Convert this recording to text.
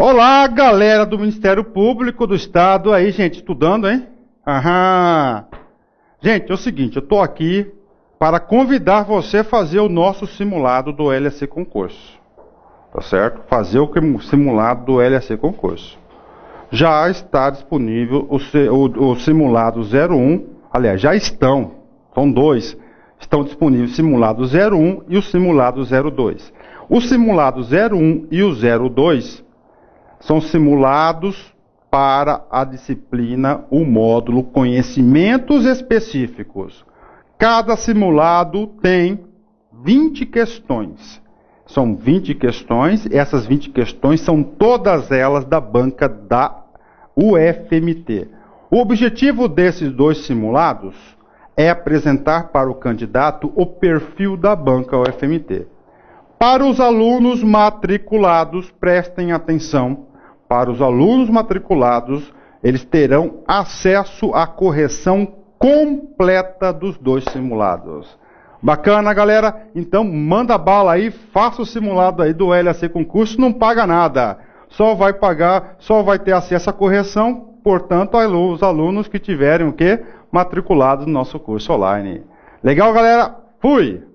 Olá, galera do Ministério Público do Estado aí, gente, estudando, hein? Aham. Gente, é o seguinte, eu estou aqui para convidar você a fazer o nosso simulado do LAC Concurso. Tá certo? Fazer o simulado do LAC Concurso. Já está disponível o simulado 01, aliás, já estão, são dois, estão disponíveis o simulado 01 e o simulado 02. O simulado 01 e o 02 são simulados para a disciplina, o módulo Conhecimentos Específicos. Cada simulado tem 20 questões. São 20 questões, e essas 20 questões são todas elas da banca da UFMT. O objetivo desses dois simulados é apresentar para o candidato o perfil da banca UFMT. Para os alunos matriculados, prestem atenção. Para os alunos matriculados, eles terão acesso à correção completa dos dois simulados. Bacana, galera? Então, manda bala aí, faça o simulado aí do LAC Concurso, não paga nada. Só vai pagar, só vai ter acesso à correção, portanto, os alunos que tiverem o quê? Matriculados no nosso curso online. Legal, galera? Fui!